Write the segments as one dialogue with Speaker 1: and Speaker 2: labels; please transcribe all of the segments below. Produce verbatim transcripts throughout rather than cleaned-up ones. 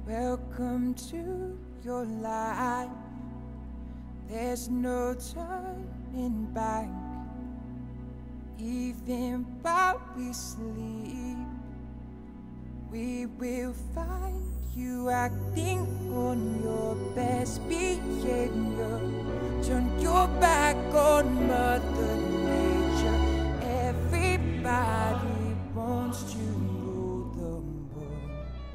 Speaker 1: Welcome to your life. There's no turning back. Even while we sleep, we will find you acting on your best behavior. Turn your back on Mother Nature. Everybody wants to rule the world.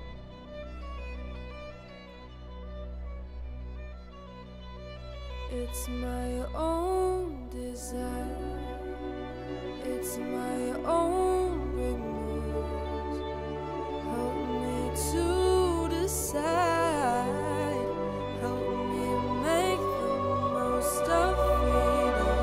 Speaker 2: It's my own desire. It's my own remorse. Help me to decide. Help me make the most of freedom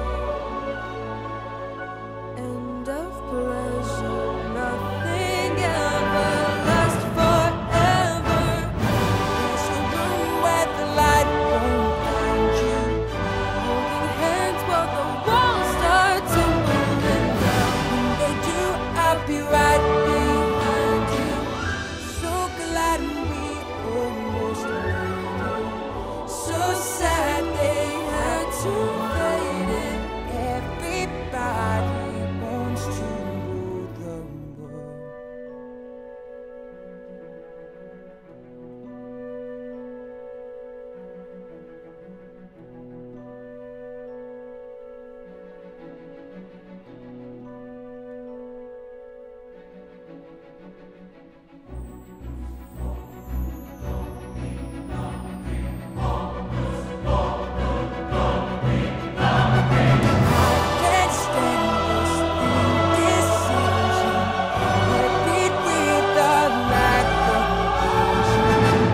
Speaker 2: and of pleasure. Nothing ever lasts forever.
Speaker 1: There's a room where the light won't find you.
Speaker 2: Holding hands while the walls start tumbling down.
Speaker 1: When they do, I'll be right behind you. So glad we almost made it. So sad they had to fade it. Everybody wants to rule the world. Can't stand this indecision. We're beat with a lack of vision.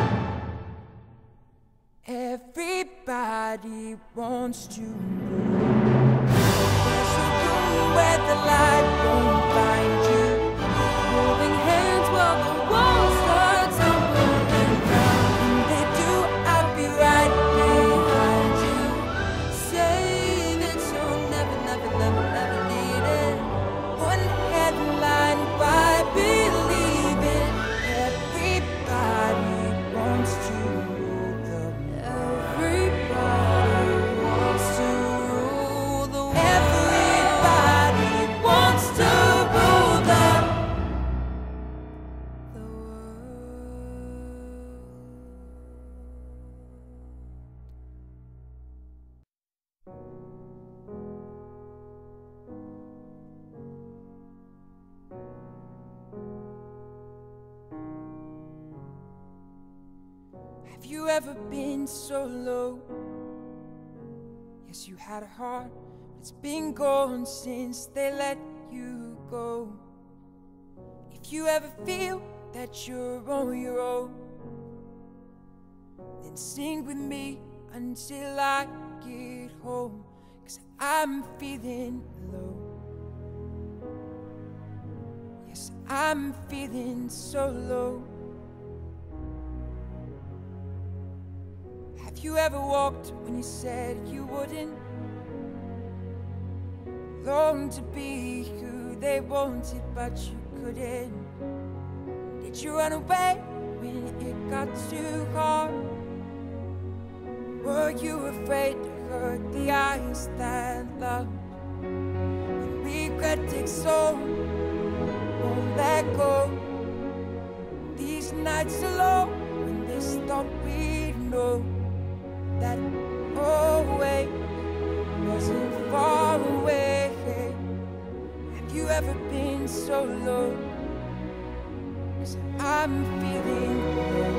Speaker 1: Everybody wants to rule. There's a room where the light won't find you.
Speaker 2: Holding hands while the walls start tumbling down.
Speaker 1: When they do, I'll be right behind you.
Speaker 2: Say that you'll never, never, never, never need it.
Speaker 1: One headline, why believe it? Everybody wants to rule the world.
Speaker 2: Everybody wants to rule the world.
Speaker 1: Everybody wants to rule the
Speaker 2: The world.
Speaker 1: Have you ever been so low? Yes, you had a heart, but it's been gone since they let you go. If you ever feel that you're on your own, then sing with me until I get home, 'cause I'm feeling low. Yes, I'm feeling so low. Have you ever walked when you said you wouldn't? Long to be who they wanted, but you couldn't. Did you run away when it got too hard? Were you afraid to hurt the eyes that loved? When regret takes hold, won't let go. These nights alone, when this thought we know that always wasn't far away. Have you ever been so low? 'Cause I'm feeling low.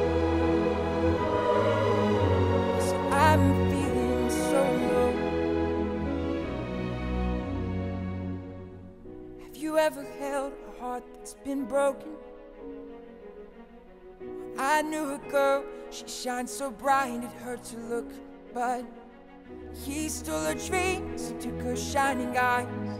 Speaker 1: 'Cause I'm feeling so low. Have you ever held a heart that's been broken? I knew a girl, she shined so bright it hurt to look, but he stole her dreams, he took her shining eyes.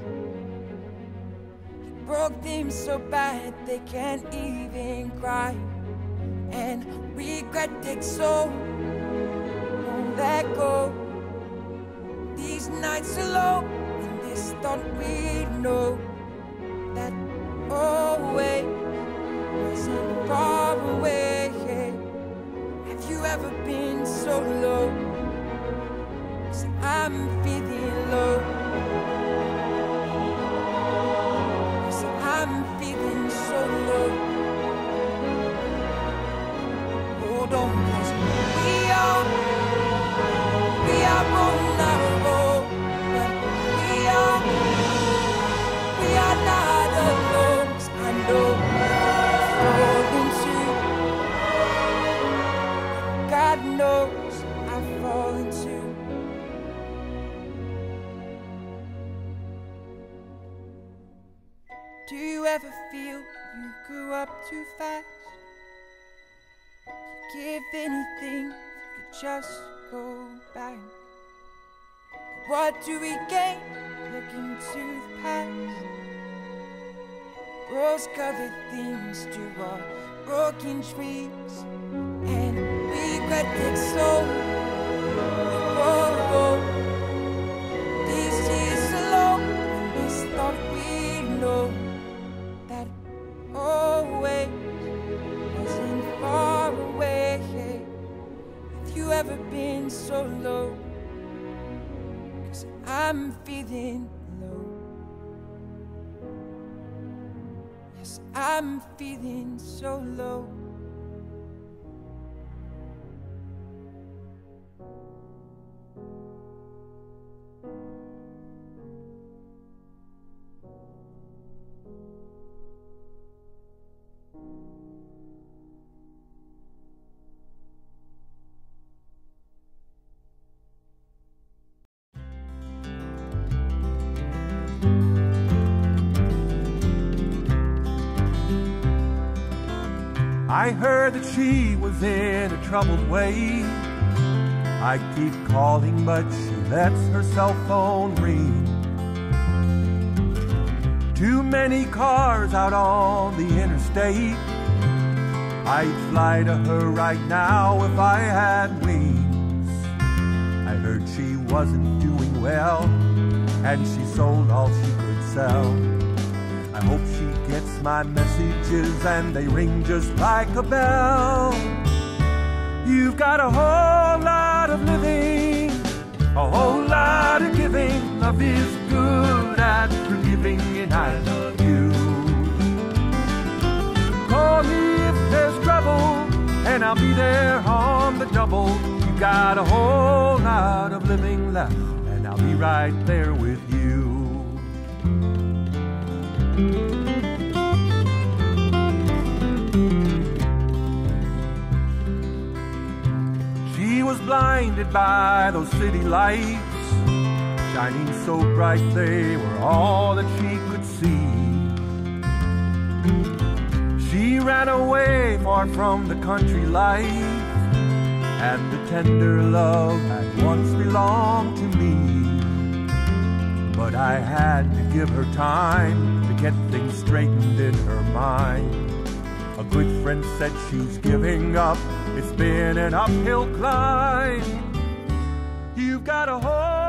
Speaker 1: He broke them so bad they can't even cry, and regret takes so won't let go. These nights alone, and this thought we know that always wasn't far away. ever been so low? 'Cause I'm feeling low. 'Cause I'm feeling so low. Hold on, 'cause we are, we are on our road, but we are, we are not alone. 'Cause I know I've fallen too. God knows I've fallen too. Do you ever feel you grew up too fast? You give anything if you could just go back. But what do we gain looking to the past? Rose-colored things to our broken dreams, and regretted soul. Oh, oh. These years alone, this thought we know that always wasn't far away. Have you ever been so low? 'Cause I'm feeling low. Yes, I'm feeling so low.
Speaker 3: I heard that she was in a troubled way. I keep calling, but she lets her cell phone ring. Too many cars out on the interstate. I'd fly to her right now if I had wings. I heard she wasn't doing well, and she sold all she could sell. I hope she gets my messages and they ring just like a bell. You've got a whole lot of living, a whole lot of giving. Love is good at forgiving, and I love you. Call me if there's trouble, and I'll be there on the double. You got a whole lot of living left, and I'll be right there with you. She was blinded by those city lights, shining so bright they were all that she could see. She ran away far from the country life, and the tender love that once belonged to me. But I had to give her time to get things straightened in her mind. A good friend said she's giving up. It's been an uphill climb. You've got a whole